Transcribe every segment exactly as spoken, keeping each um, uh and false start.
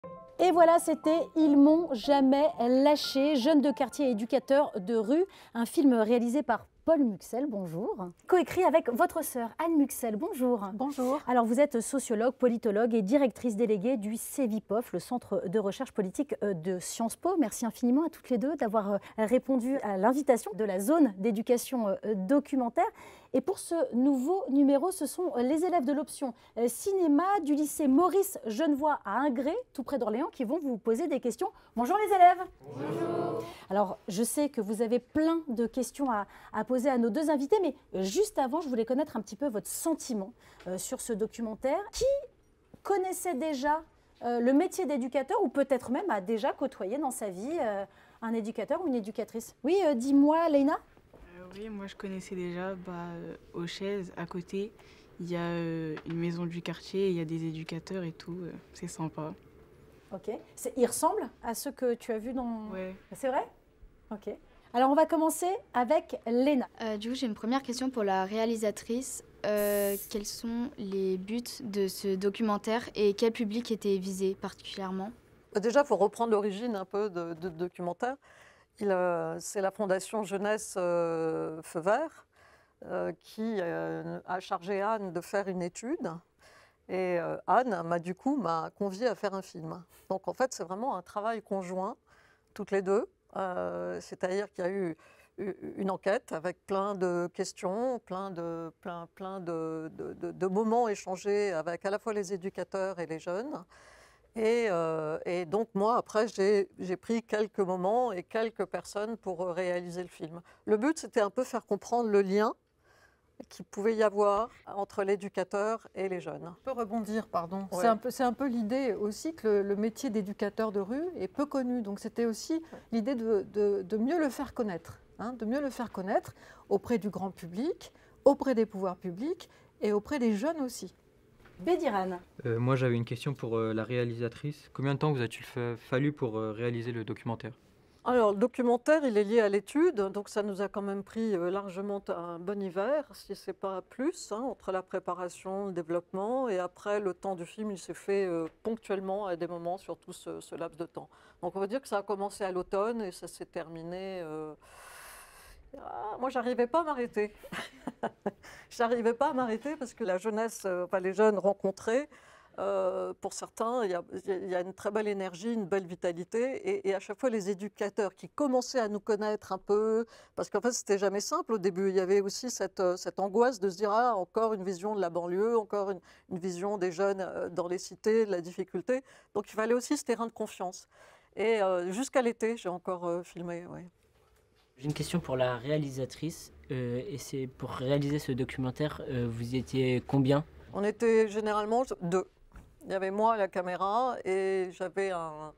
Et voilà, c'était Ils m'ont jamais lâché, jeune de quartier et éducateur de rue, un film réalisé par Paul Muxel, bonjour, coécrit avec votre sœur Anne Muxel, bonjour. Bonjour. Alors vous êtes sociologue, politologue et directrice déléguée du CEVIPOF, le Centre de recherche politique de Sciences Po. Merci infiniment à toutes les deux d'avoir répondu à l'invitation de la zone d'éducation documentaire. Et pour ce nouveau numéro, ce sont les élèves de l'option cinéma du lycée Maurice Genevoix à Ingré, tout près d'Orléans, qui vont vous poser des questions. Bonjour les élèves. Bonjour. Alors, je sais que vous avez plein de questions à, à poser à nos deux invités, mais juste avant, je voulais connaître un petit peu votre sentiment euh, sur ce documentaire. Qui connaissait déjà euh, le métier d'éducateur ou peut-être même a déjà côtoyé dans sa vie euh, un éducateur ou une éducatrice? Oui, euh, dis-moi, Leïna. Euh, oui, moi je connaissais déjà bah, euh, aux chaises à côté. Il y a euh, une maison du quartier, il y a des éducateurs et tout. Euh, c'est sympa. Ok. Il ressemble à ceux que tu as vus dans... Ouais. C'est vrai? Ok. Alors, on va commencer avec Léna. Euh, du coup, j'ai une première question pour la réalisatrice. Euh, quels sont les buts de ce documentaire et quel public était visé particulièrement? Déjà, il faut reprendre l'origine un peu de, de documentaire. Euh, C'est la Fondation Jeunesse euh, Feu Vert euh, qui euh, a chargé Anne de faire une étude. Et euh, Anne m'a du coup m'a conviée à faire un film. Donc en fait, c'est vraiment un travail conjoint, toutes les deux. Euh, C'est-à-dire qu'il y a eu une enquête avec plein de questions, plein de, plein, plein de, de, de, de moments échangés avec à la fois les éducateurs et les jeunes. Et, euh, et donc moi, après, j'ai pris quelques moments et quelques personnes pour réaliser le film. Le but, c'était un peu faire comprendre le lien qu'il pouvait y avoir entre l'éducateur et les jeunes. Je peux rebondir, pardon. Ouais. C'est un peu, c'est un peu l'idée aussi que le, le métier d'éducateur de rue est peu connu. Donc c'était aussi l'idée de, de, de mieux le faire connaître, hein, de mieux le faire connaître auprès du grand public, auprès des pouvoirs publics et auprès des jeunes aussi. Bédiran. Euh, moi, j'avais une question pour euh, la réalisatrice. Combien de temps vous a-t-il fa fallu pour euh, réaliser le documentaire? Alors, le documentaire, il est lié à l'étude, donc ça nous a quand même pris largement un bon hiver, si ce n'est pas plus, hein, entre la préparation, le développement, et après, le temps du film, il s'est fait euh, ponctuellement à des moments sur tout ce, ce laps de temps. Donc, on va dire que ça a commencé à l'automne et ça s'est terminé... Euh... Ah, moi, j'arrivais pas à m'arrêter. J'arrivais pas à m'arrêter parce que la jeunesse, euh, enfin, les jeunes rencontrés, Euh, pour certains, il y, a, il y a une très belle énergie, une belle vitalité. Et, et à chaque fois, les éducateurs qui commençaient à nous connaître un peu, parce qu'en fait, c'était jamais simple au début. Il y avait aussi cette, cette angoisse de se dire, ah, encore une vision de la banlieue, encore une, une vision des jeunes dans les cités, de la difficulté. Donc, il fallait aussi ce terrain de confiance. Et euh, jusqu'à l'été, j'ai encore euh, filmé, oui. J'ai une question pour la réalisatrice. Euh, et c'est pour réaliser ce documentaire, euh, vous étiez combien? On était généralement deux. Il y avait moi à la caméra et j'avais un,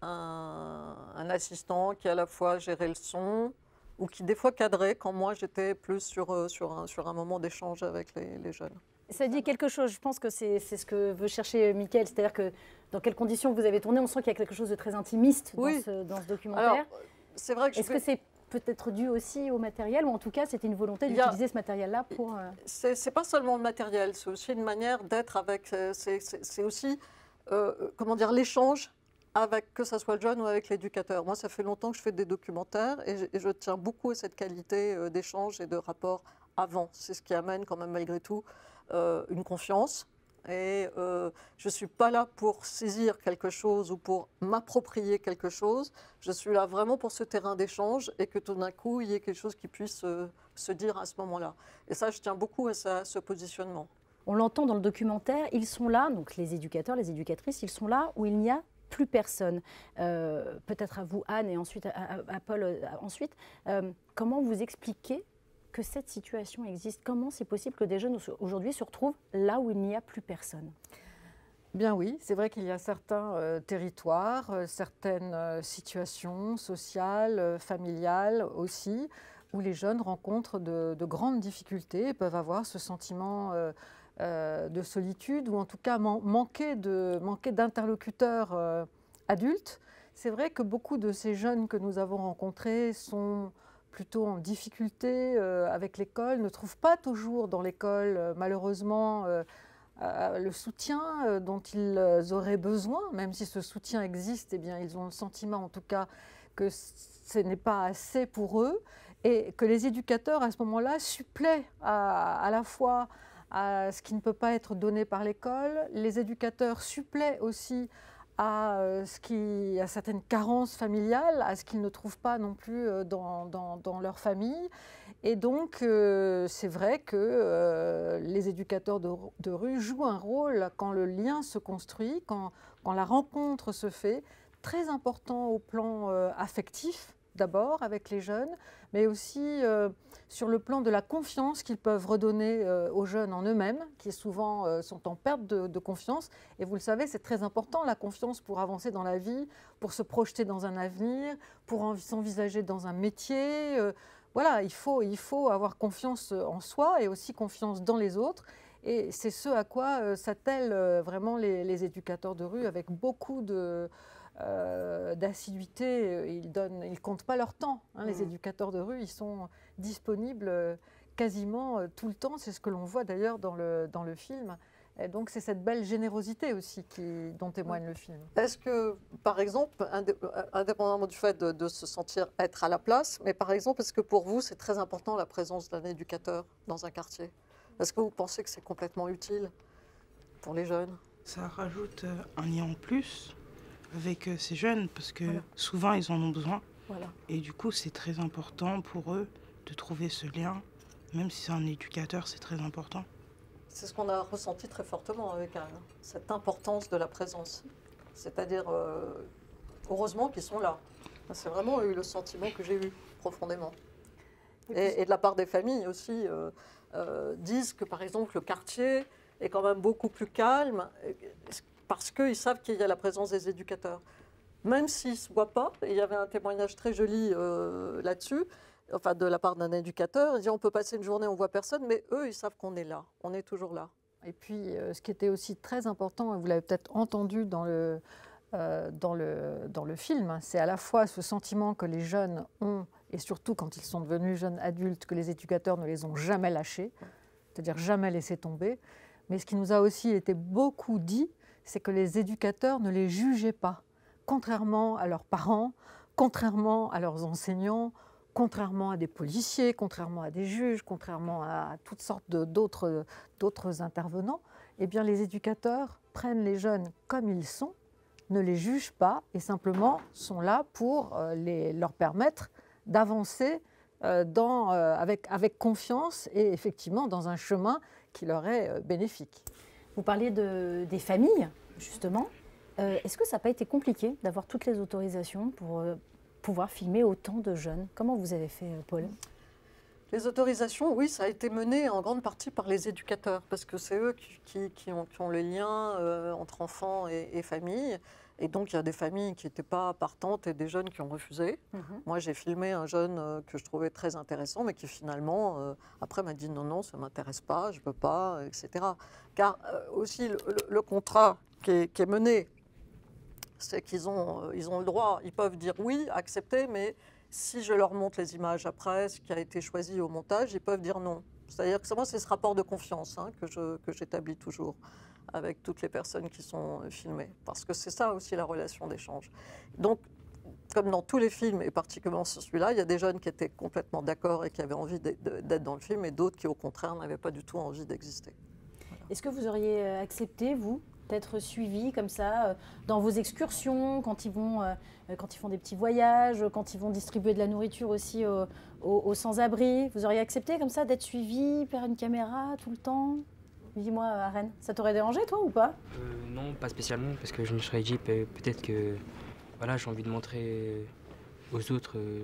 un, un assistant qui à la fois gérait le son ou qui des fois cadrait quand moi j'étais plus sur, sur, un, sur un moment d'échange avec les, les jeunes. Ça dit quelque chose, je pense que c'est ce que veut chercher Mickaël, c'est-à-dire que dans quelles conditions vous avez tourné, on sent qu'il y a quelque chose de très intimiste dans, oui. ce, dans ce documentaire. C'est vrai que Est-ce que c'est peut-être dû aussi au matériel, ou en tout cas c'était une volonté d'utiliser a... ce matériel-là pour... Euh... C'est pas seulement le matériel, c'est aussi une manière d'être avec... C'est aussi, euh, comment dire, l'échange avec, que ce soit le jeune ou avec l'éducateur. Moi, ça fait longtemps que je fais des documentaires et je, et je tiens beaucoup à cette qualité euh, d'échange et de rapport avant. C'est ce qui amène quand même malgré tout euh, une confiance. Et euh, je ne suis pas là pour saisir quelque chose ou pour m'approprier quelque chose. Je suis là vraiment pour ce terrain d'échange et que tout d'un coup, il y ait quelque chose qui puisse euh, se dire à ce moment-là. Et ça, je tiens beaucoup à, ça, à ce positionnement. On l'entend dans le documentaire, ils sont là, donc les éducateurs, les éducatrices, ils sont là où il n'y a plus personne. Euh, Peut-être à vous, Anne, et ensuite à, à, à Paul euh, ensuite. Euh, comment vous expliquez que cette situation existe? Comment c'est possible que des jeunes aujourd'hui se retrouvent là où il n'y a plus personne? Bien oui, c'est vrai qu'il y a certains euh, territoires, euh, certaines euh, situations sociales, euh, familiales aussi, où les jeunes rencontrent de, de grandes difficultés et peuvent avoir ce sentiment euh, euh, de solitude ou en tout cas man manquer de, manquer d'interlocuteurs euh, adultes. C'est vrai que beaucoup de ces jeunes que nous avons rencontrés sont plutôt en difficulté euh, avec l'école, ne trouvent pas toujours dans l'école, euh, malheureusement, euh, euh, le soutien euh, dont ils auraient besoin, même si ce soutien existe, eh bien, ils ont le sentiment en tout cas que ce n'est pas assez pour eux, et que les éducateurs à ce moment-là suppléent à, à la fois à ce qui ne peut pas être donné par l'école, les éducateurs suppléent aussi à, euh, ce qui, à certaines carences familiales, à ce qu'ils ne trouvent pas non plus euh, dans, dans, dans leur famille. Et donc, euh, c'est vrai que euh, les éducateurs de, de rue jouent un rôle quand le lien se construit, quand, quand la rencontre se fait, très important au plan euh, affectif, d'abord avec les jeunes, mais aussi euh, sur le plan de la confiance qu'ils peuvent redonner euh, aux jeunes en eux-mêmes, qui souvent euh, sont en perte de, de confiance. Et vous le savez, c'est très important, la confiance pour avancer dans la vie, pour se projeter dans un avenir, pour s'envisager dans un métier. Euh, voilà, il faut, il faut avoir confiance en soi et aussi confiance dans les autres. Et c'est ce à quoi euh, s'attellent euh, vraiment les, les éducateurs de rue, avec beaucoup de... Euh, d'assiduité, ils ne ils comptent pas leur temps. Hein, mmh. Les éducateurs de rue, ils sont disponibles quasiment tout le temps. C'est ce que l'on voit d'ailleurs dans le, dans le film. Et donc c'est cette belle générosité aussi qui, dont témoigne le film. Est-ce que, par exemple, indépendamment du fait de, de se sentir être à la place, mais par exemple, est-ce que pour vous, c'est très important la présence d'un éducateur dans un quartier? Est-ce que vous pensez que c'est complètement utile pour les jeunes? Ça rajoute un lien en plus avec ces jeunes, parce que voilà. souvent ils en ont besoin. Voilà. Et du coup, c'est très important pour eux de trouver ce lien. Même si c'est un éducateur, c'est très important. C'est ce qu'on a ressenti très fortement avec Anne, cette importance de la présence. C'est-à-dire, euh, heureusement qu'ils sont là. C'est vraiment eu le sentiment que j'ai eu profondément. Et, et de la part des familles aussi, euh, euh, disent que par exemple le quartier est quand même beaucoup plus calme, parce qu'ils savent qu'il y a la présence des éducateurs. Même s'ils ne se voient pas, il y avait un témoignage très joli euh, là-dessus, enfin de la part d'un éducateur, il dit on peut passer une journée, on ne voit personne, mais eux, ils savent qu'on est là, on est toujours là. Et puis, euh, ce qui était aussi très important, et vous l'avez peut-être entendu dans le, euh, dans le, dans le film, hein, c'est à la fois ce sentiment que les jeunes ont, et surtout quand ils sont devenus jeunes adultes, que les éducateurs ne les ont jamais lâchés, c'est-à-dire jamais laissés tomber, mais ce qui nous a aussi été beaucoup dit, c'est que les éducateurs ne les jugeaient pas, contrairement à leurs parents, contrairement à leurs enseignants, contrairement à des policiers, contrairement à des juges, contrairement à toutes sortes d'autres d'autres intervenants. Eh bien, les éducateurs prennent les jeunes comme ils sont, ne les jugent pas et simplement sont là pour euh, les, leur permettre d'avancer euh, dans, euh, avec, avec confiance et effectivement dans un chemin qui leur est euh, bénéfique. Vous parliez de, des familles, justement. Euh, Est-ce que ça n'a pas été compliqué d'avoir toutes les autorisations pour euh, pouvoir filmer autant de jeunes? Comment vous avez fait, Paul? Les autorisations, oui, ça a été mené en grande partie par les éducateurs, parce que c'est eux qui, qui, qui, ont, qui ont le lien euh, entre enfants et, et familles. Et donc, il y a des familles qui n'étaient pas partantes et des jeunes qui ont refusé. Mm-hmm. Moi, j'ai filmé un jeune euh, que je trouvais très intéressant, mais qui finalement, euh, après, m'a dit non, non, ça ne m'intéresse pas, je ne veux pas, et cetera. Car euh, aussi, le, le, le contrat qui est, qui est mené, c'est qu'ils ont, euh, ils ont le droit, ils peuvent dire oui, accepter, mais si je leur montre les images après, ce qui a été choisi au montage, ils peuvent dire non. C'est-à-dire que moi, c'est ce rapport de confiance hein, que, je, que j'établis toujours avec toutes les personnes qui sont filmées. Parce que c'est ça aussi la relation d'échange. Donc, comme dans tous les films, et particulièrement sur celui-là, il y a des jeunes qui étaient complètement d'accord et qui avaient envie d'être dans le film, et d'autres qui, au contraire, n'avaient pas du tout envie d'exister. Voilà. Est-ce que vous auriez accepté, vous, d'être suivis comme ça dans vos excursions, quand ils, vont, quand ils font des petits voyages, quand ils vont distribuer de la nourriture aussi aux, aux, aux sans-abri? Vous auriez accepté comme ça d'être suivi par une caméra tout le temps? Dis-moi, Aren, ça t'aurait dérangé, toi, ou pas? euh, Non, pas spécialement, parce que je me serais dit peut-être que voilà, j'ai envie de montrer aux autres euh,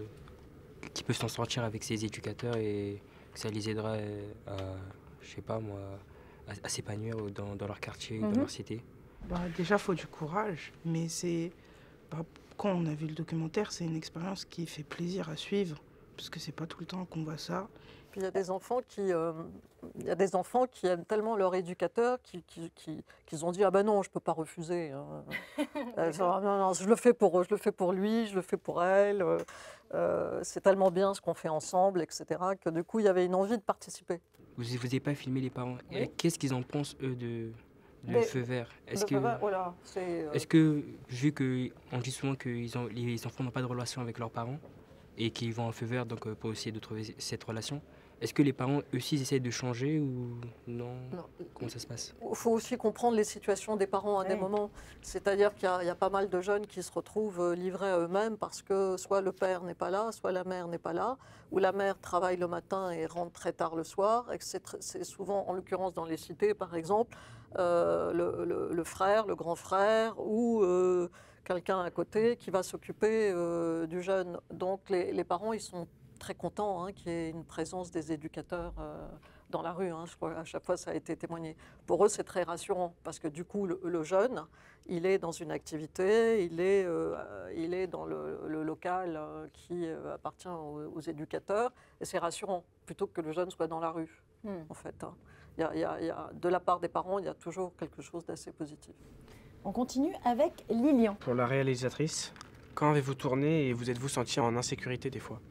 qui peuvent s'en sortir avec ces éducateurs et que ça les aidera à, je sais pas moi, à, à s'épanouir dans, dans leur quartier, mm-hmm. dans leur cité. Bah, déjà, il faut du courage, mais c'est bah, quand on a vu le documentaire, c'est une expérience qui fait plaisir à suivre, parce que c'est pas tout le temps qu'on voit ça. Puis il y a des enfants qui, euh, il y a des enfants qui aiment tellement leur éducateur qu'ils qui, qui, qui ont dit ah ben non, je peux pas refuser. Hein. euh, genre, non, non, je le fais pour, je le fais pour lui, je le fais pour elle. Euh, euh, c'est tellement bien ce qu'on fait ensemble, et cetera. Que du coup il y avait une envie de participer. Vous n'avez pas filmé les parents. Oui. Qu'est-ce qu'ils en pensent eux de le Mais feu vert? Est-ce le que, feu vert, voilà, c'est, euh, est-ce que vu qu'on dit souvent que ils ont, les enfants n'ont pas de relation avec leurs parents et qu'ils vont en feu vert donc euh, pour essayer de trouver cette relation, est-ce que les parents eux aussi essayent de changer ou non, non. Comment ça se passe? Il faut aussi comprendre les situations des parents à Oui. des moments. C'est-à-dire qu'il y, a- il y a pas mal de jeunes qui se retrouvent euh, livrés à eux-mêmes parce que soit le père n'est pas là, soit la mère n'est pas là, ou la mère travaille le matin et rentre très tard le soir. Et que c'est, tr- c'est souvent, en l'occurrence dans les cités par exemple, euh, le, le- le frère, le grand frère ou euh, quelqu'un à côté qui va s'occuper euh, du jeune. Donc les, les parents, ils sont très contents hein, qu'il y ait une présence des éducateurs euh, dans la rue. Hein. Je crois à chaque fois ça a été témoigné. Pour eux, c'est très rassurant parce que du coup, le, le jeune, il est dans une activité, il est, euh, il est dans le, le local euh, qui euh, appartient aux, aux éducateurs et c'est rassurant plutôt que le jeune soit dans la rue. Hmm. En fait, hein. il y a, il y a, il y a, de la part des parents, il y a toujours quelque chose d'assez positif. On continue avec Lilian. Pour la réalisatrice, quand avez-vous tourné et vous êtes-vous senti en insécurité des fois?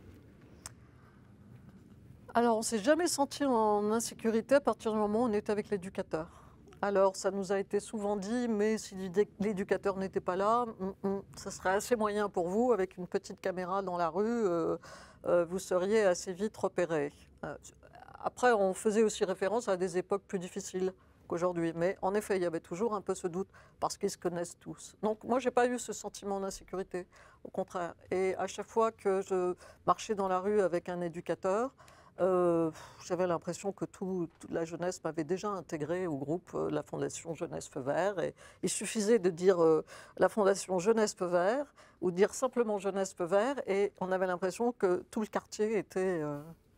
Alors, on ne s'est jamais senti en insécurité à partir du moment où on était avec l'éducateur. Alors, ça nous a été souvent dit, mais si l'éducateur n'était pas là, mm, mm, ça serait assez moyen pour vous, avec une petite caméra dans la rue, euh, euh, vous seriez assez vite repéré. Euh, après, on faisait aussi référence à des époques plus difficiles qu'aujourd'hui. Mais en effet, il y avait toujours un peu ce doute, parce qu'ils se connaissent tous. Donc, moi, je n'ai pas eu ce sentiment d'insécurité, au contraire. Et à chaque fois que je marchais dans la rue avec un éducateur, Euh, j'avais l'impression que tout, toute la jeunesse m'avait déjà intégré au groupe euh, la Fondation Jeunesse Feu Vert. Et il suffisait de dire euh, la Fondation Jeunesse Feu Vert ou dire simplement Jeunesse Feu Vert et on avait l'impression que tout le quartier était... Euh...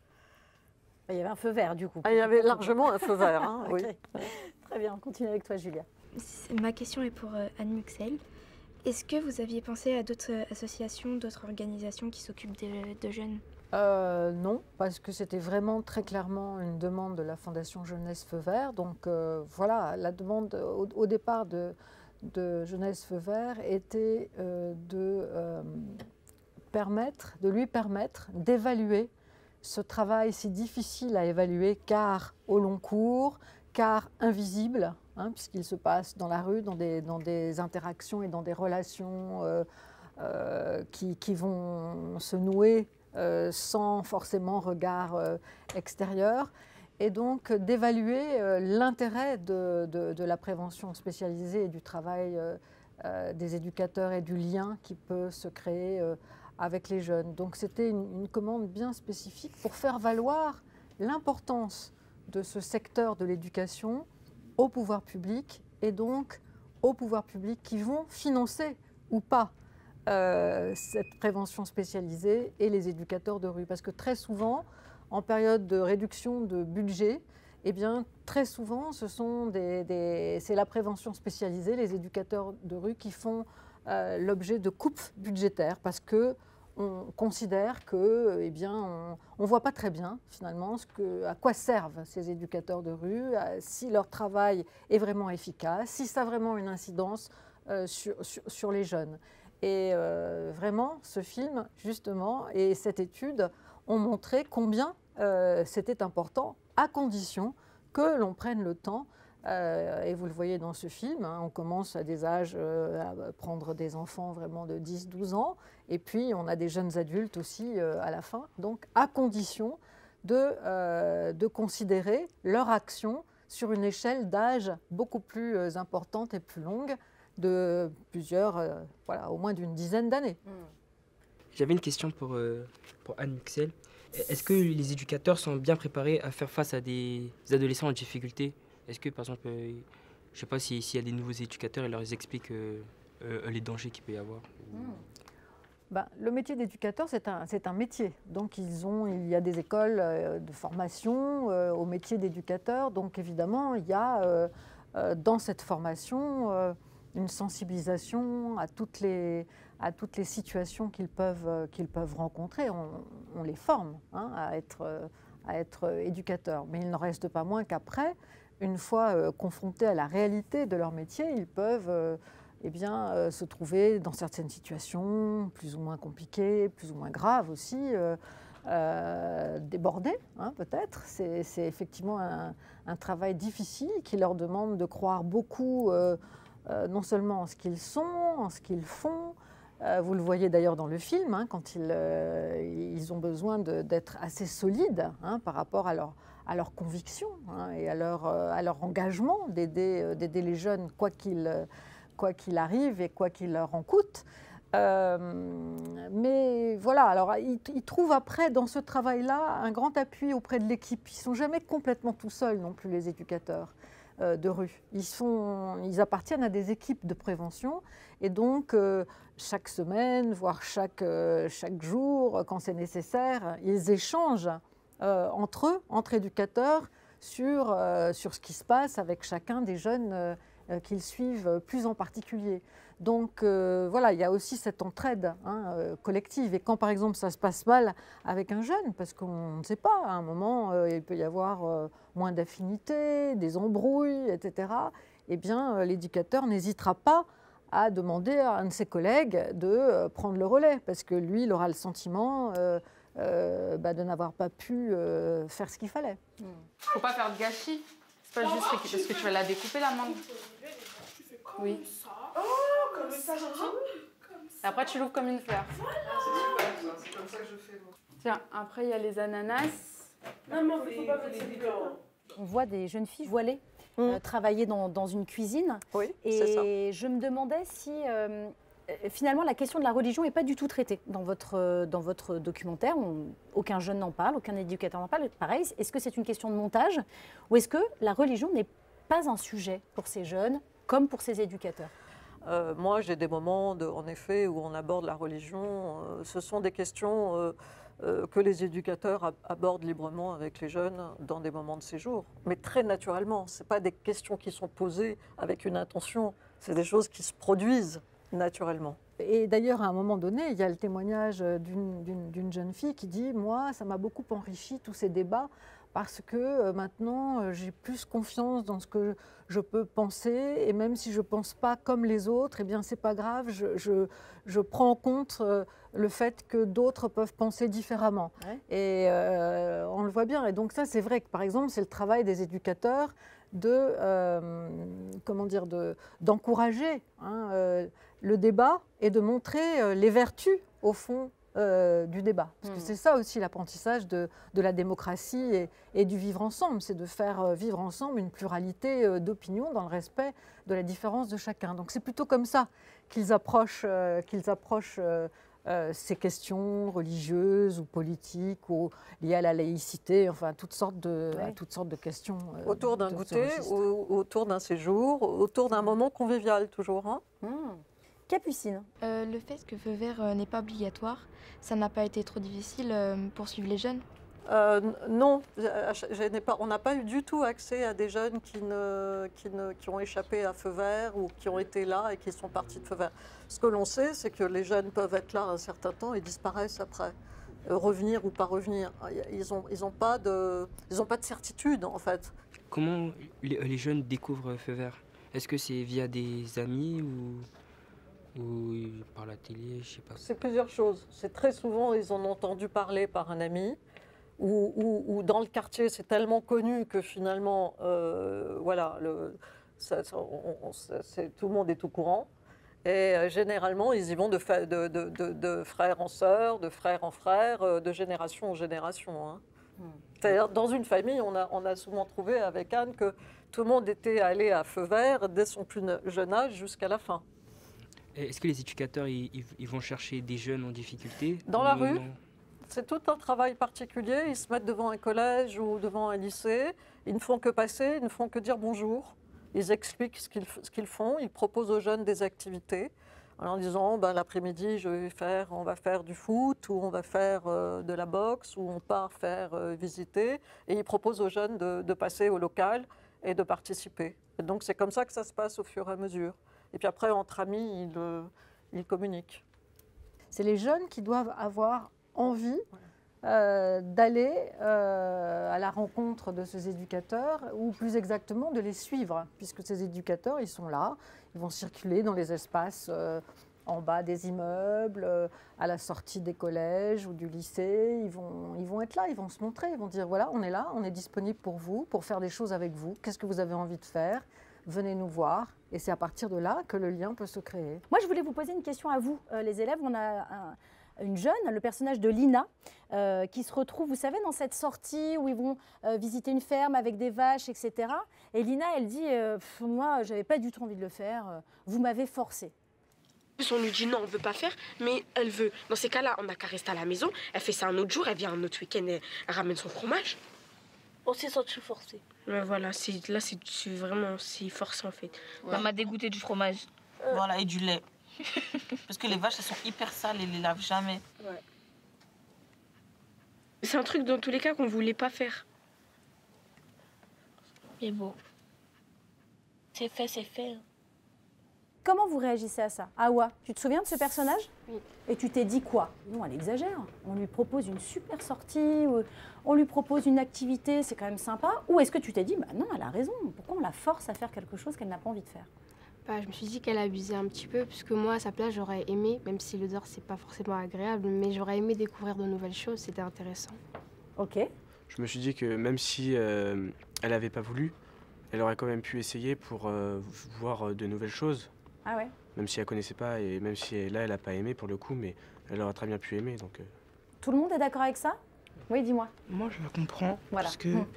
Il y avait un feu vert du coup. Ah, il y avait largement un feu vert, hein, oui. Okay. Très bien, on continue avec toi Julia. Ma question est pour euh, Anne Muxel. Est-ce que vous aviez pensé à d'autres associations, d'autres organisations qui s'occupent de, de jeunes? Euh, non, parce que c'était vraiment très clairement une demande de la Fondation Jeunesse Feu Vert. Donc euh, voilà, la demande au, au départ de, de Jeunesse Feu Vert était euh, de, euh, permettre, de lui permettre d'évaluer ce travail si difficile à évaluer, car au long cours, car invisible, hein, puisqu'il se passe dans la rue, dans des, dans des interactions et dans des relations euh, euh, qui, qui vont se nouer Euh, sans forcément regard euh, extérieur, et donc euh, d'évaluer euh, l'intérêt de, de, de la prévention spécialisée et du travail euh, euh, des éducateurs et du lien qui peut se créer euh, avec les jeunes. Donc c'était une, une commande bien spécifique pour faire valoir l'importance de ce secteur de l'éducation au pouvoir public et donc aux pouvoirs publics qui vont financer ou pas Euh, cette prévention spécialisée et les éducateurs de rue. Parce que très souvent, en période de réduction de budget, eh bien, très souvent, ce sont des, des, c'est la prévention spécialisée, les éducateurs de rue qui font euh, l'objet de coupes budgétaires parce qu'on considère que, eh bien, on ne voit pas très bien finalement ce que, à quoi servent ces éducateurs de rue, à, si leur travail est vraiment efficace, si ça a vraiment une incidence euh, sur, sur, sur les jeunes. Et euh, vraiment, ce film, justement, et cette étude ont montré combien euh, c'était important, à condition que l'on prenne le temps. Euh, et vous le voyez dans ce film, hein, on commence à des âges, euh, à prendre des enfants vraiment de dix douze ans, et puis on a des jeunes adultes aussi euh, à la fin. Donc, à condition de, euh, de considérer leur action sur une échelle d'âge beaucoup plus euh, importante et plus longue, de plusieurs, euh, voilà, au moins d'une dizaine d'années. Mmh. J'avais une question pour, euh, pour Anne Muxel. Est-ce que les éducateurs sont bien préparés à faire face à des adolescents en difficulté? Est-ce que, par exemple, euh, je ne sais pas s'il si y a des nouveaux éducateurs, ils leur expliquent euh, euh, les dangers qu'il peut y avoir ou... Mmh. Ben, le métier d'éducateur, c'est un, c'est un métier. Donc, ils ont, il y a des écoles euh, de formation euh, au métier d'éducateur. Donc, évidemment, il y a euh, euh, dans cette formation euh, une sensibilisation à toutes les, à toutes les situations qu'ils peuvent, euh, qu'ils peuvent rencontrer. On, on les forme hein, à, être, euh, à être éducateurs. Mais il n'en reste pas moins qu'après, une fois euh, confrontés à la réalité de leur métier, ils peuvent euh, eh bien, euh, se trouver dans certaines situations plus ou moins compliquées, plus ou moins graves aussi, euh, euh, débordés hein, peut-être. C'est, c'est effectivement un, un travail difficile qui leur demande de croire beaucoup, euh, euh, non seulement en ce qu'ils sont, en ce qu'ils font. Euh, vous le voyez d'ailleurs dans le film, hein, quand ils, euh, ils ont besoin de, d'être assez solides hein, par rapport à leur, à leurs convictions hein, et à leur, euh, à leur engagement d'aider, euh, d'aider les jeunes quoi qu'il, euh, quoi qu'il arrive et quoi qu'il leur en coûte. Euh, mais voilà, alors ils, ils trouvent après dans ce travail-là un grand appui auprès de l'équipe. Ils ne sont jamais complètement tout seuls non plus, les éducateurs euh, de rue. Ils, sont, ils appartiennent à des équipes de prévention et donc euh, chaque semaine, voire chaque, euh, chaque jour, quand c'est nécessaire, ils échangent euh, entre eux, entre éducateurs, sur, euh, sur ce qui se passe avec chacun des jeunes euh, euh, qu'ils suivent plus en particulier. Donc euh, voilà, il y a aussi cette entraide hein, euh, collective. Et quand par exemple ça se passe mal avec un jeune, parce qu'on ne sait pas, à un moment euh, il peut y avoir euh, moins d'affinité, des embrouilles, et cetera, eh bien euh, l'éducateur n'hésitera pas à demander à un de ses collègues de euh, prendre le relais, parce que lui, il aura le sentiment euh, euh, bah, de n'avoir pas pu euh, faire ce qu'il fallait. Il ne faut pas faire de gâchis. C'est pas juste parce que tu vas la découper, la mangue. Oui. Oh, comme ça, j'entends. Et après, tu l'ouvres comme une fleur. C'est comme ça que je fais, moi. Tiens, après, il y a les ananas. Non, mais il ne faut pas mettre ça dedans. On voit des jeunes filles voilées mmh. euh, travailler dans, dans une cuisine. Oui, et c'est ça. Je me demandais si euh, finalement la question de la religion n'est pas du tout traitée dans votre, dans votre documentaire. On, aucun jeune n'en parle, aucun éducateur n'en parle. Pareil, est-ce que c'est une question de montage ou est-ce que la religion n'est pas un sujet pour ces jeunes comme pour ces éducateurs? Euh, moi, j'ai des moments, de, en effet, où on aborde la religion. Euh, ce sont des questions euh, euh, que les éducateurs ab- abordent librement avec les jeunes dans des moments de séjour, mais très naturellement. Ce n'est pas des questions qui sont posées avec une intention, c'est des choses qui se produisent naturellement. Et d'ailleurs, à un moment donné, il y a le témoignage d'une, d'une, d'une jeune fille qui dit « Moi, ça m'a beaucoup enrichi, tous ces débats, parce que euh, maintenant, euh, j'ai plus confiance dans ce que je peux penser, et même si je ne pense pas comme les autres, eh bien, ce n'est pas grave, je, je, je prends en compte euh, le fait que d'autres peuvent penser différemment. Ouais. Et euh, on le voit bien. Et donc ça, c'est vrai que, par exemple, c'est le travail des éducateurs de, euh, comment dire, de, d'encourager hein, euh, le débat et de montrer euh, les vertus, au fond, Euh, du débat. Parce que mmh. c'est ça aussi l'apprentissage de, de la démocratie et, et du vivre ensemble, c'est de faire euh, vivre ensemble une pluralité euh, d'opinions dans le respect de la différence de chacun. Donc c'est plutôt comme ça qu'ils approchent, euh, qu'ils approchent euh, euh, ces questions religieuses ou politiques ou liées à la laïcité, enfin toutes sortes de, ouais. toutes sortes de questions. Euh, autour d'un goûter, ou, autour d'un séjour, autour d'un moment convivial toujours. Hein mmh. Capucine. Euh, le fait que Feu Vert euh, n'est pas obligatoire, ça n'a pas été trop difficile euh, pour suivre les jeunes? euh, Non, je, je n'ai pas, on n'a pas eu du tout accès à des jeunes qui, ne, qui, ne, qui ont échappé à Feu Vert ou qui ont été là et qui sont partis de Feu Vert. Ce que l'on sait, c'est que les jeunes peuvent être là un certain temps et disparaissent après. Euh, revenir ou pas revenir. Ils n'ont ils ont pas, de, ils ont pas de certitude, en fait. Comment les, les jeunes découvrent Feu Vert? Est-ce que c'est via des amis ou... ou par la télé, je sais pas. C'est plusieurs choses. C'est très souvent, ils en ont entendu parler par un ami, ou, ou, ou dans le quartier, c'est tellement connu que finalement, euh, voilà, le, ça, ça, on, on, c'est, tout le monde est au courant. Et euh, généralement, ils y vont de, de, de, de, de frère en sœur, de frère en frère, de génération en génération. Hein. Mmh. C'est-à-dire, dans une famille, on a, on a souvent trouvé avec Anne que tout le monde était allé à Feu Vert dès son plus jeune âge jusqu'à la fin. Est-ce que les éducateurs ils, ils vont chercher des jeunes en difficulté? Dans la rue, c'est tout un travail particulier. Ils se mettent devant un collège ou devant un lycée. Ils ne font que passer, ils ne font que dire bonjour. Ils expliquent ce qu'ils, ce qu'ils font. Ils proposent aux jeunes des activités en disant ben, l'après-midi, je vais faire, on va faire du foot ou on va faire euh, de la boxe ou on part faire euh, visiter. Et ils proposent aux jeunes de, de passer au local et de participer. Et donc c'est comme ça que ça se passe au fur et à mesure. Et puis après, entre amis, ils, euh, ils communiquent. C'est les jeunes qui doivent avoir envie euh, d'aller euh, à la rencontre de ces éducateurs, ou plus exactement de les suivre, puisque ces éducateurs, ils sont là, ils vont circuler dans les espaces euh, en bas des immeubles, euh, à la sortie des collèges ou du lycée. Ils vont, ils vont être là, ils vont se montrer, ils vont dire voilà, on est là, on est disponible pour vous, pour faire des choses avec vous. Qu'est-ce que vous avez envie de faire? Venez nous voir. Et c'est à partir de là que le lien peut se créer. Moi, je voulais vous poser une question à vous, euh, les élèves. On a un, une jeune, le personnage de Lina, euh, qui se retrouve, vous savez, dans cette sortie où ils vont euh, visiter une ferme avec des vaches, et cetera. Et Lina, elle dit euh, « Moi, j'avais pas du tout envie de le faire, euh, vous m'avez forcé ». On lui dit non, on veut pas faire, mais elle veut. Dans ces cas-là, on n'a qu'à rester à la maison. Elle fait ça un autre jour, elle vient un autre week-end, elle, elle ramène son fromage. On s'est senti forcé. Ouais, voilà, c'est, là, c'est, c'est vraiment c'est forcé en fait. Ouais. Ça m'a dégoûté du fromage. Euh. Voilà, et du lait. Parce que les vaches, elles sont hyper sales, elles les lavent jamais. Ouais. C'est un truc dans tous les cas qu'on voulait pas faire. Mais bon, c'est fait, c'est fait. Comment vous réagissez à ça? Awa, tu te souviens de ce personnage? Oui. Et tu t'es dit quoi? Non, elle exagère. On lui propose une super sortie, on lui propose une activité, c'est quand même sympa. Ou est-ce que tu t'es dit, bah non, elle a raison, pourquoi on la force à faire quelque chose qu'elle n'a pas envie de faire? Bah, je me suis dit qu'elle abusait un petit peu, puisque moi, à sa place, j'aurais aimé, même si l'odeur, c'est pas forcément agréable, mais j'aurais aimé découvrir de nouvelles choses, c'était intéressant. Ok. Je me suis dit que même si euh, elle n'avait pas voulu, elle aurait quand même pu essayer pour euh, voir de nouvelles choses. Ah ouais. Même si elle connaissait pas et même si là elle n'a pas aimé pour le coup, mais elle aurait très bien pu aimer. Donc, euh... Tout le monde est d'accord avec ça? Oui, dis-moi. Moi je la comprends voilà. parce que mmh.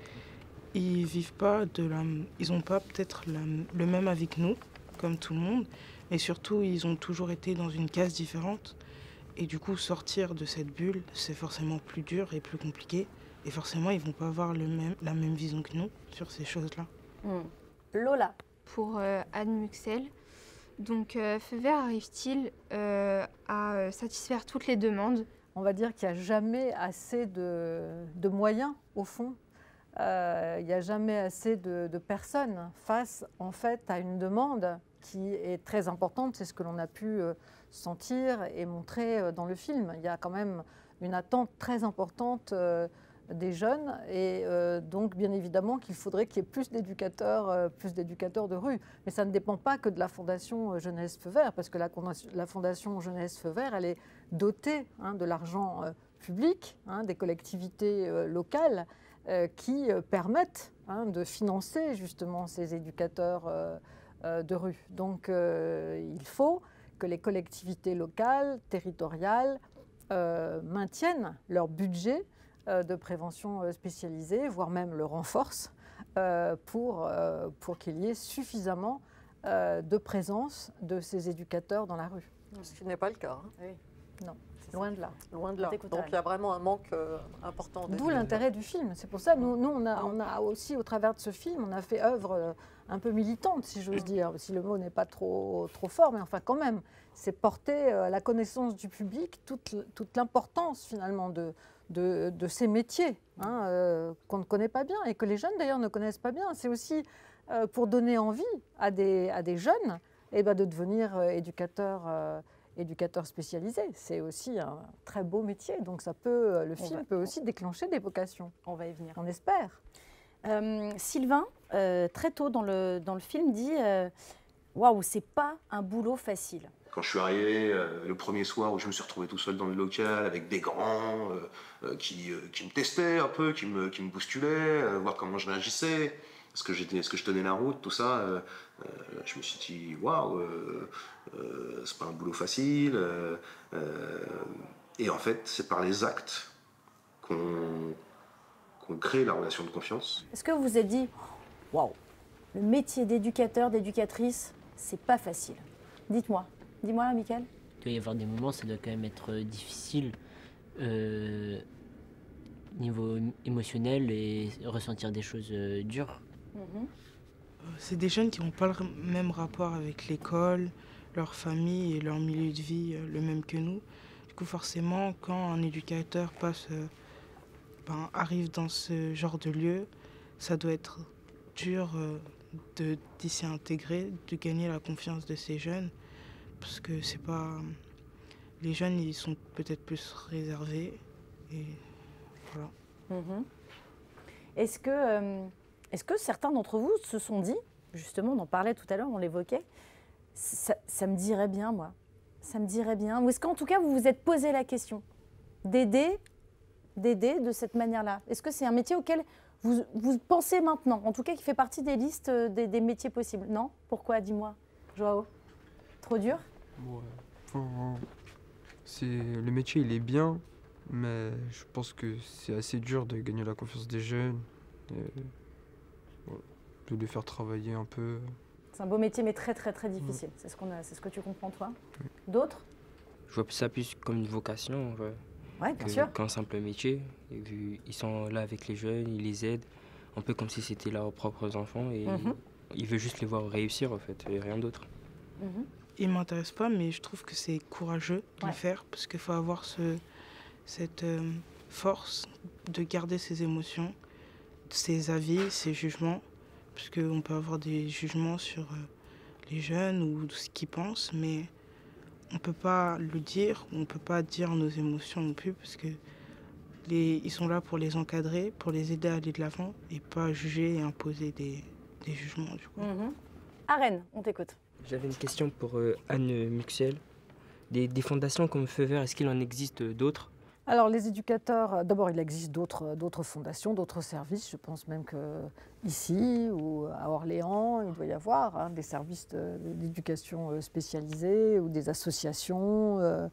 ils vivent pas de la, ils ont pas peut-être la, le même avec nous comme tout le monde, mais surtout ils ont toujours été dans une case différente et du coup sortir de cette bulle c'est forcément plus dur et plus compliqué et forcément ils vont pas avoir le même, la même vision que nous sur ces choses-là. Mmh. Lola. Pour euh, Anne Muxel. Donc, euh, Feu Vert arrive-t-il euh, à euh, satisfaire toutes les demandes? On va dire qu'il n'y a jamais assez de, de moyens, au fond. Euh, il n'y a jamais assez de, de personnes face, en fait, à une demande qui est très importante. C'est ce que l'on a pu euh, sentir et montrer euh, dans le film. Il y a quand même une attente très importante euh, des jeunes et euh, donc bien évidemment qu'il faudrait qu'il y ait plus d'éducateurs, euh, plus d'éducateurs de rue. Mais ça ne dépend pas que de la Fondation Jeunesse Feu Vert, parce que la, la Fondation Jeunesse Feu Vert, elle est dotée hein, de l'argent euh, public, hein, des collectivités euh, locales euh, qui euh, permettent hein, de financer justement ces éducateurs euh, euh, de rue. Donc euh, il faut que les collectivités locales, territoriales, euh, maintiennent leur budget de prévention spécialisée, voire même le renforce, euh, pour, euh, pour qu'il y ait suffisamment euh, de présence de ces éducateurs dans la rue. Ce qui n'est pas le cas. Hein. Oui. Non, loin de là. Loin de là. Donc il y a vraiment un manque euh, important. D'où l'intérêt du film. C'est pour ça, nous, nous on, a, on a aussi, au travers de ce film, on a fait œuvre euh, un peu militante, si j'ose dire, si le mot n'est pas trop, trop fort, mais enfin quand même, c'est porter à euh, la connaissance du public toute, toute l'importance finalement de De, de ces métiers hein, euh, qu'on ne connaît pas bien et que les jeunes d'ailleurs ne connaissent pas bien. C'est aussi euh, pour donner envie à des, à des jeunes eh ben, de devenir euh, éducateurs, euh, éducateurs spécialisés. C'est aussi un très beau métier, donc ça peut, le film va, peut aussi déclencher des vocations. On va y venir. On espère. Euh, Sylvain, euh, très tôt dans le, dans le film, dit euh, « Waouh, c'est pas un boulot facile ». Quand je suis arrivé, euh, le premier soir où je me suis retrouvé tout seul dans le local avec des grands euh, euh, qui, euh, qui me testaient un peu, qui me, qui me bousculaient, euh, voir comment je réagissais, est-ce que, est-ce que je tenais la route, tout ça. Euh, euh, je me suis dit, waouh, euh, euh, c'est pas un boulot facile. Euh, euh, et en fait, c'est par les actes qu'on, qu'on crée la relation de confiance. Est-ce que vous vous êtes dit, waouh, le métier d'éducateur, d'éducatrice, c'est pas facile? Dites-moi. Dis-moi, Mickaël. Il doit y avoir des moments, ça doit quand même être difficile, euh, niveau émotionnel et ressentir des choses euh, dures. Mm-hmm. C'est des jeunes qui n'ont pas le même rapport avec l'école, leur famille et leur milieu de vie euh, le même que nous. Du coup, forcément, quand un éducateur passe, euh, ben, arrive dans ce genre de lieu, ça doit être dur euh, de, d'y s'y intégrer, de gagner la confiance de ces jeunes. Parce que c'est pas... Les jeunes, ils sont peut-être plus réservés. Et Voilà. Mmh. Est-ce que, euh, est-ce que certains d'entre vous se sont dit, justement, on en parlait tout à l'heure, on l'évoquait, ça, ça me dirait bien, moi, ça me dirait bien. Ou est-ce qu'en tout cas, vous vous êtes posé la question d'aider, d'aider de cette manière-là? Est-ce que c'est un métier auquel vous, vous pensez maintenant, en tout cas qui fait partie des listes des, des métiers possibles? Non? Pourquoi? Dis-moi, Joao. Trop dur? Ouais. Enfin, c'est, le métier, il est bien, mais je pense que c'est assez dur de gagner la confiance des jeunes, et, ouais, de les faire travailler un peu. C'est un beau métier, mais très, très, très difficile. Ouais. C'est ce qu'on a, c'est ce que tu comprends, toi? Oui. D'autres? Je vois ça plus comme une vocation, ouais, ouais, bien que, sûr. qu'un simple métier. Et vu, ils sont là avec les jeunes, ils les aident, un peu comme si c'était leurs propres enfants, et mm-hmm. ils, ils veulent juste les voir réussir, en fait, et rien d'autre. Mm-hmm. Il ne m'intéresse pas, mais je trouve que c'est courageux de ouais. le faire, parce qu'il faut avoir ce, cette euh, force de garder ses émotions, ses avis, ses jugements, parce qu'on peut avoir des jugements sur euh, les jeunes ou ce qu'ils pensent, mais on ne peut pas le dire, on ne peut pas dire nos émotions non plus, parce que les, ils sont là pour les encadrer, pour les aider à aller de l'avant, et pas juger et imposer des, des jugements. Du coup. Mm-hmm. Arène, on t'écoute. J'avais une question pour euh, Anne Muxel. Des, des fondations comme Feu Vert, est-ce qu'il en existe d'autres? Alors les éducateurs, d'abord il existe d'autres, d'autres fondations, d'autres services. Je pense même qu'ici ou à Orléans, il doit y avoir hein, des services de, d'éducation spécialisés ou des associations, euh,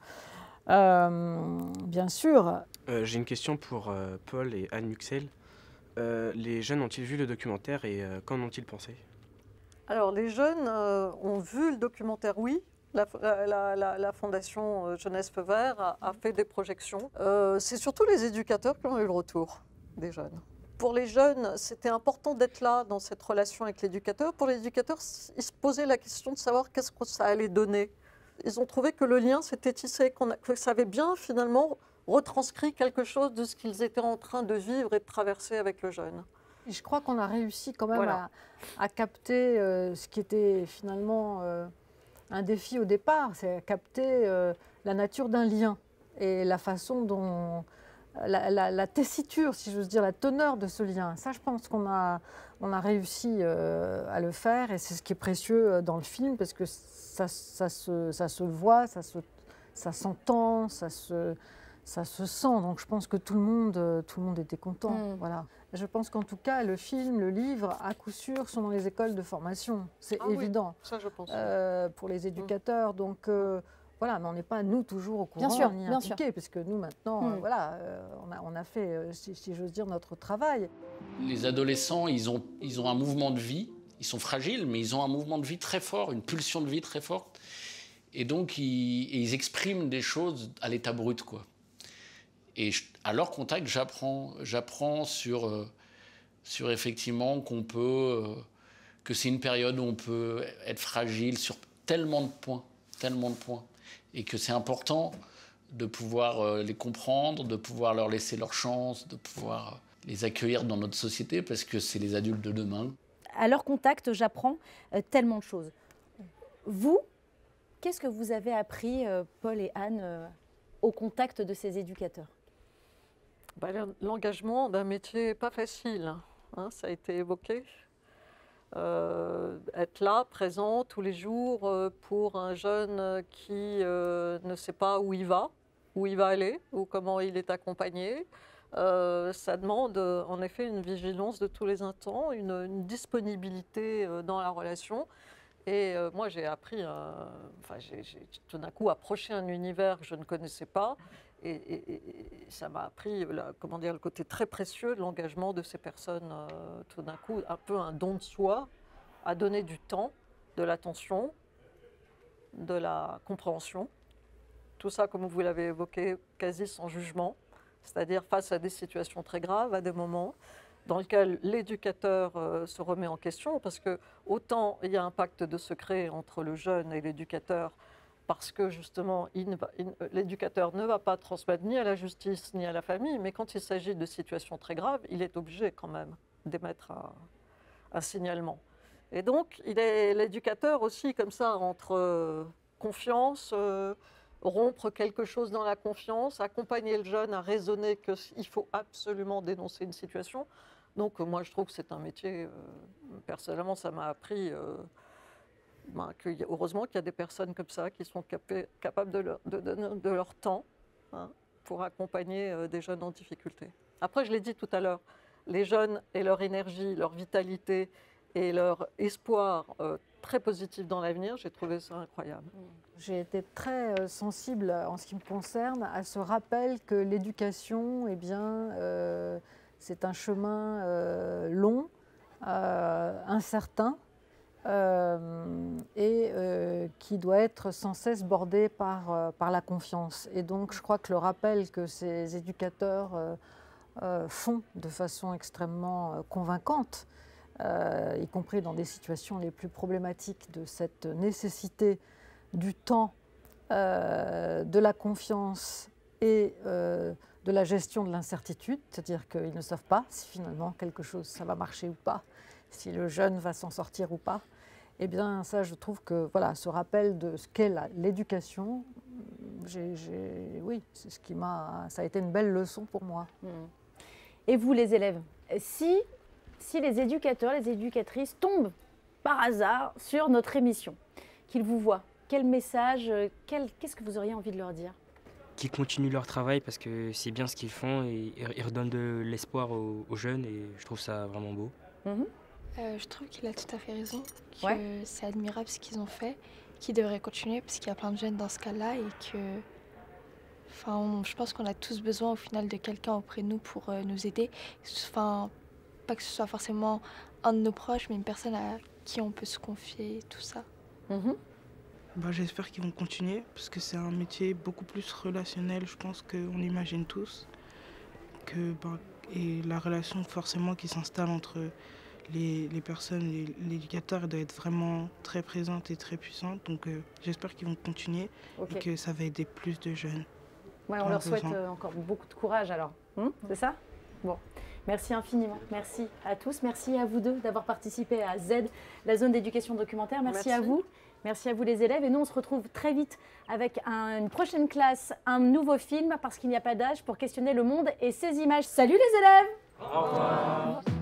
euh, bien sûr. Euh, j'ai une question pour euh, Paul et Anne Muxel. Euh, les jeunes ont-ils vu le documentaire et euh, qu'en ont-ils pensé? Alors, les jeunes euh, ont vu le documentaire, oui. La, la, la, la Fondation Jeunesse Feu Vert a, a fait des projections. Euh, c'est surtout les éducateurs qui ont eu le retour des jeunes. Pour les jeunes, c'était important d'être là dans cette relation avec l'éducateur. Pour les éducateurs, ils se posaient la question de savoir qu'est-ce que ça allait donner. Ils ont trouvé que le lien s'était tissé, qu'on a, que ça avait bien finalement retranscrit quelque chose de ce qu'ils étaient en train de vivre et de traverser avec le jeune. Je crois qu'on a réussi quand même voilà. à, à capter euh, ce qui était finalement euh, un défi au départ, c'est capter euh, la nature d'un lien et la façon dont, la, la, la tessiture, si j'ose dire, la teneur de ce lien. Ça, je pense qu'on a, on a réussi euh, à le faire et c'est ce qui est précieux dans le film parce que ça, ça, se, ça se voit, ça, se, ça s'entend, ça se... ça se sent, donc je pense que tout le monde, tout le monde était content. Mmh. Voilà. Je pense qu'en tout cas, le film, le livre, à coup sûr, sont dans les écoles de formation. C'est ah évident. Oui, ça, je pense. Euh, pour les éducateurs. Mmh. Donc euh, voilà, mais on n'est pas, nous, toujours au courant, bien sûr, ni bien impliqués, sûr. Parce que nous, maintenant, mmh. euh, voilà, euh, on, a, on a fait, euh, si, si j'ose dire, notre travail. Les adolescents, ils ont, ils ont un mouvement de vie. Ils sont fragiles, mais ils ont un mouvement de vie très fort, une pulsion de vie très forte. Et donc, ils, ils expriment des choses à l'état brut, quoi. Et à leur contact, j'apprends, j'apprends sur, euh, sur effectivement qu'on peut, euh, que c'est une période où on peut être fragile sur tellement de points, tellement de points, et que c'est important de pouvoir euh, les comprendre, de pouvoir leur laisser leur chance, de pouvoir euh, les accueillir dans notre société, parce que c'est les adultes de demain. À leur contact, j'apprends euh, tellement de choses. Vous, qu'est-ce que vous avez appris, euh, Paul et Anne, euh, au contact de ces éducateurs? Bah, l'engagement d'un métier pas facile, hein, ça a été évoqué. Euh, être là, présent tous les jours euh, pour un jeune qui euh, ne sait pas où il va, où il va aller, ou comment il est accompagné. Euh, ça demande en effet une vigilance de tous les instants, une, une disponibilité euh, dans la relation. Et euh, moi, j'ai appris, un, enfin, j'ai, j'ai tout d'un coup approché un univers que je ne connaissais pas. Et, et, et ça m'a appris la, comment dire, le côté très précieux de l'engagement de ces personnes, euh, tout d'un coup, un peu un don de soi, à donner du temps, de l'attention, de la compréhension. Tout ça, comme vous l'avez évoqué, quasi sans jugement, c'est-à-dire face à des situations très graves, à des moments dans lesquels l'éducateur euh, se remet en question, parce que autant il y a un pacte de secret entre le jeune et l'éducateur, parce que justement, l'éducateur ne va pas transmettre ni à la justice ni à la famille, mais quand il s'agit de situations très graves, il est obligé quand même d'émettre un, un signalement. Et donc, il est l'éducateur aussi comme ça, entre euh, confiance, euh, rompre quelque chose dans la confiance, accompagner le jeune à raisonner qu'il faut absolument dénoncer une situation. Donc moi je trouve que c'est un métier, euh, personnellement ça m'a appris, euh, ben, que, heureusement qu'il y a des personnes comme ça qui sont capées, capables de leur, de, de, de leur temps, hein, pour accompagner euh, des jeunes en difficulté. Après je l'ai dit tout à l'heure, les jeunes et leur énergie, leur vitalité et leur espoir euh, très positif dans l'avenir, j'ai trouvé ça incroyable. J'ai été très euh, sensible en ce qui me concerne à ce rappel que l'éducation, eh bien, euh, c'est un chemin euh, long, euh, incertain, euh, et euh, qui doit être sans cesse bordé par, euh, par la confiance. Et donc je crois que le rappel que ces éducateurs euh, euh, font de façon extrêmement euh, convaincante, euh, y compris dans des situations les plus problématiques, de cette nécessité du temps, euh, de la confiance et euh, de la gestion de l'incertitude, c'est-à-dire qu'ils ne savent pas si finalement quelque chose ça va marcher ou pas, si le jeune va s'en sortir ou pas. Eh bien ça, je trouve que voilà, ce rappel de ce qu'est l'éducation, oui, c'est ce qui m'a, ça a été une belle leçon pour moi. Et vous, les élèves, si, si les éducateurs, les éducatrices tombent par hasard sur notre émission, qu'ils vous voient, quel message, quel, qu'est-ce que vous auriez envie de leur dire? Qu'ils continuent leur travail parce que c'est bien ce qu'ils font et ils redonnent de l'espoir aux, aux jeunes et je trouve ça vraiment beau. Mmh. Euh, je trouve qu'il a tout à fait raison, que Ouais. c'est admirable ce qu'ils ont fait, qu'ils devraient continuer parce qu'il y a plein de jeunes dans ce cas-là et que, enfin, on- je pense qu'on a tous besoin au final de quelqu'un auprès de nous pour euh, nous aider. Enfin, pas que ce soit forcément un de nos proches, mais une personne à qui on peut se confier, tout ça. Mmh. Bah, j'espère qu'ils vont continuer parce que c'est un métier beaucoup plus relationnel, je pense, qu'on imagine tous. Que, bah, et la relation forcément qui s'installe entre les, les personnes et l'éducateur elle doit être vraiment très présente et très puissante. Donc euh, j'espère qu'ils vont continuer Ok. et que ça va aider plus de jeunes. Ouais, qui on ont leur souhaite besoin. euh, encore beaucoup de courage alors. Hum, c'est ça? Bon. Merci infiniment. Merci à tous. Merci à vous deux d'avoir participé à Z, la zone d'éducation documentaire. Merci, à Merci. vous. Merci à vous les élèves. Et nous, on se retrouve très vite avec un- une prochaine classe, un nouveau film, parce qu'il n'y a pas d'âge pour questionner le monde et ses images. Salut les élèves! Au revoir.